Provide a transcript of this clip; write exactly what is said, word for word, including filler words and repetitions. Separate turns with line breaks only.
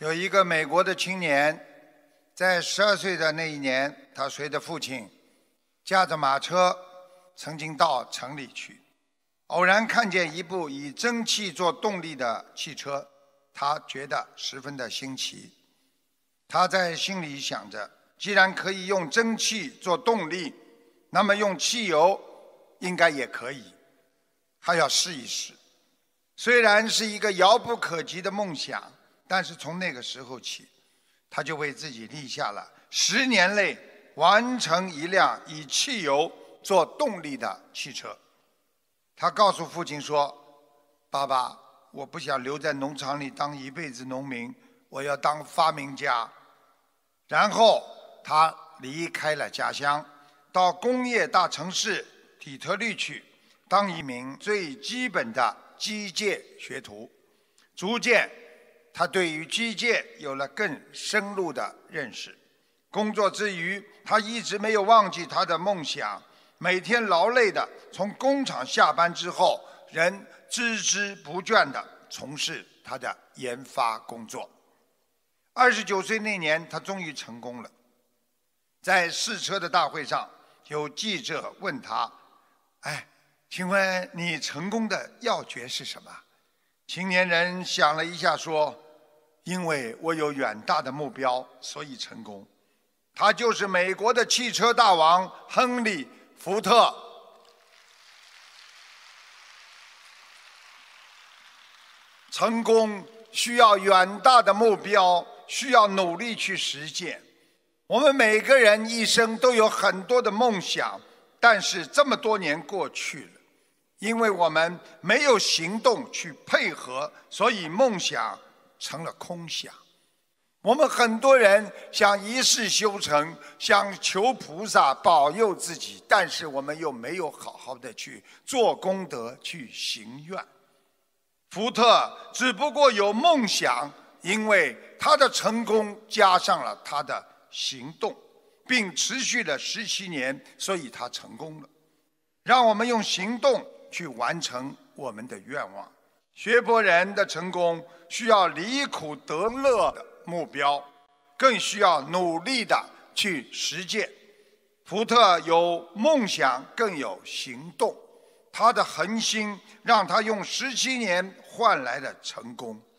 有一个美国的青年，在十二岁的那一年，他随着父亲驾着马车，曾经到城里去，偶然看见一部以蒸汽做动力的汽车，他觉得十分的新奇。他在心里想着，既然可以用蒸汽做动力，那么用汽油应该也可以，他要试一试。虽然是一个遥不可及的梦想，但是从那个时候起，他就为自己立下了十年内完成一辆以汽油做动力的汽车。他告诉父亲说：爸爸，我不想留在农场里当一辈子农民，我要当发明家。然后他离开了家乡，到工业大城市底特律去，当一名最基本的机械学徒。逐渐他对于机械有了更深入的认识。工作之余，他一直没有忘记他的梦想，每天劳累的从工厂下班之后，仍孜孜不倦地从事他的研发工作。二十九岁那年，他终于成功了。在试车的大会上，有记者问他：哎，请问你成功的要诀是什么？青年人想了一下说：因为我有远大的目标，所以成功。他就是美国的汽车大王亨利·福特。成功需要远大的目标，需要努力去实践。我们每个人一生都有很多的梦想，但是这么多年过去了，因为我们没有行动去配合，所以梦想成了空想。我们很多人想一世修成，想求菩萨保佑自己，但是我们又没有好好的去做功德，去行愿。福特只不过有梦想，因为他的成功加上了他的行动，并持续了十七年，所以他成功了。让我们用行动去完成我们的愿望。学佛人的成功需要离苦得乐的目标，更需要努力的去实践。福特有梦想，更有行动，他的恒心让他用十七年换来了成功。